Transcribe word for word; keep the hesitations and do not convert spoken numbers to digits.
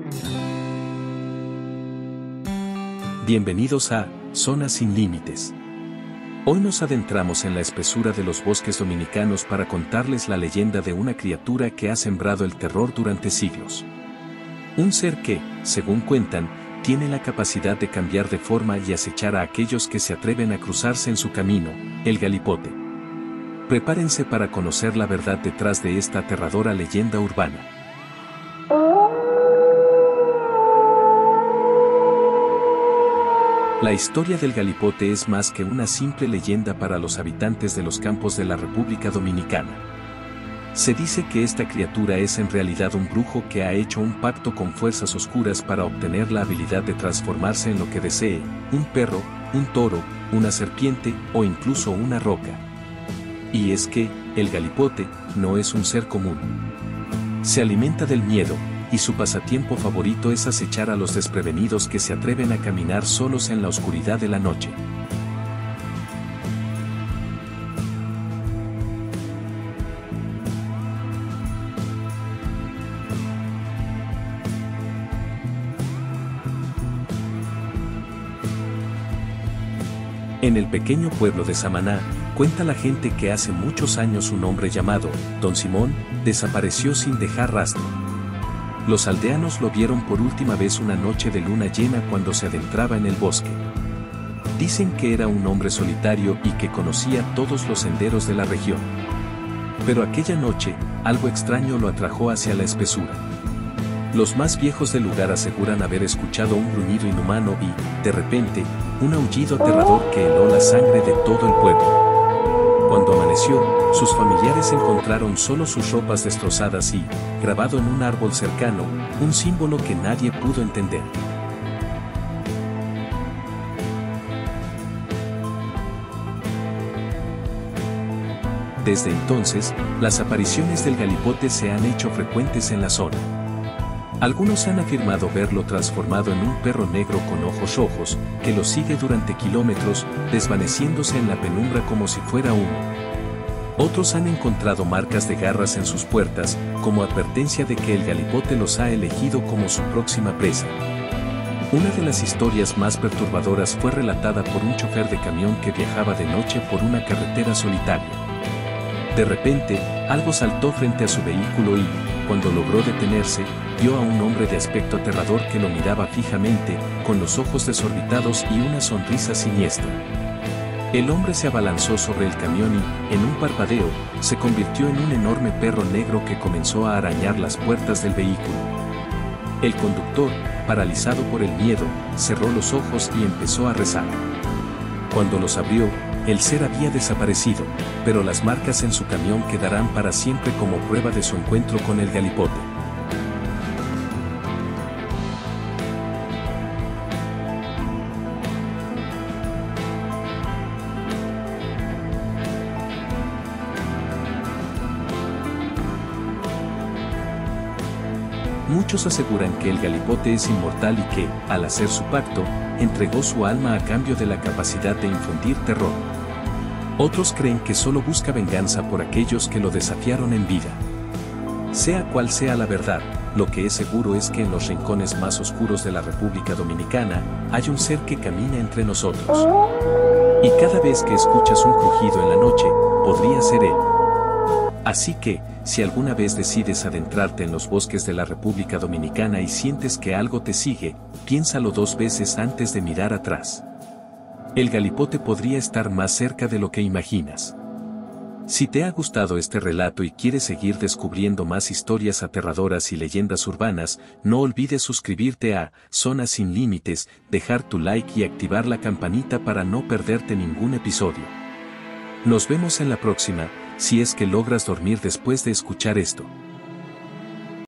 Bienvenidos a Zona Sin Límites. Hoy nos adentramos en la espesura de los bosques dominicanos para contarles la leyenda de una criatura que ha sembrado el terror durante siglos. Un ser que, según cuentan, tiene la capacidad de cambiar de forma y acechar a aquellos que se atreven a cruzarse en su camino, el galipote. Prepárense para conocer la verdad detrás de esta aterradora leyenda urbana. La historia del galipote es más que una simple leyenda para los habitantes de los campos de la República Dominicana. Se dice que esta criatura es en realidad un brujo que ha hecho un pacto con fuerzas oscuras para obtener la habilidad de transformarse en lo que desee, un perro, un toro, una serpiente o incluso una roca. Y es que, el galipote, no es un ser común. Se alimenta del miedo, y su pasatiempo favorito es acechar a los desprevenidos que se atreven a caminar solos en la oscuridad de la noche. En el pequeño pueblo de Samaná, cuenta la gente que hace muchos años un hombre llamado Don Simón desapareció sin dejar rastro. Los aldeanos lo vieron por última vez una noche de luna llena cuando se adentraba en el bosque. Dicen que era un hombre solitario y que conocía todos los senderos de la región. Pero aquella noche, algo extraño lo atrajo hacia la espesura. Los más viejos del lugar aseguran haber escuchado un gruñido inhumano y, de repente, un aullido aterrador que heló la sangre de todo el pueblo. Cuando amaneció, sus familiares encontraron solo sus ropas destrozadas y, grabado en un árbol cercano, un símbolo que nadie pudo entender. Desde entonces, las apariciones del galipote se han hecho frecuentes en la zona. Algunos han afirmado verlo transformado en un perro negro con ojos rojos, que lo sigue durante kilómetros, desvaneciéndose en la penumbra como si fuera humo. Otros han encontrado marcas de garras en sus puertas, como advertencia de que el galipote los ha elegido como su próxima presa. Una de las historias más perturbadoras fue relatada por un chofer de camión que viajaba de noche por una carretera solitaria. De repente, algo saltó frente a su vehículo y, cuando logró detenerse, vio a un hombre de aspecto aterrador que lo miraba fijamente, con los ojos desorbitados y una sonrisa siniestra. El hombre se abalanzó sobre el camión y, en un parpadeo, se convirtió en un enorme perro negro que comenzó a arañar las puertas del vehículo. El conductor, paralizado por el miedo, cerró los ojos y empezó a rezar. Cuando los abrió, el ser había desaparecido, pero las marcas en su camión quedarán para siempre como prueba de su encuentro con el galipote. Muchos aseguran que el galipote es inmortal y que, al hacer su pacto, entregó su alma a cambio de la capacidad de infundir terror. Otros creen que solo busca venganza por aquellos que lo desafiaron en vida. Sea cual sea la verdad, lo que es seguro es que en los rincones más oscuros de la República Dominicana, hay un ser que camina entre nosotros. Y cada vez que escuchas un crujido en la noche, podría ser él. Así que, si alguna vez decides adentrarte en los bosques de la República Dominicana y sientes que algo te sigue, piénsalo dos veces antes de mirar atrás. El galipote podría estar más cerca de lo que imaginas. Si te ha gustado este relato y quieres seguir descubriendo más historias aterradoras y leyendas urbanas, no olvides suscribirte a Zona Sin Límites, dejar tu like y activar la campanita para no perderte ningún episodio. Nos vemos en la próxima, si es que logras dormir después de escuchar esto.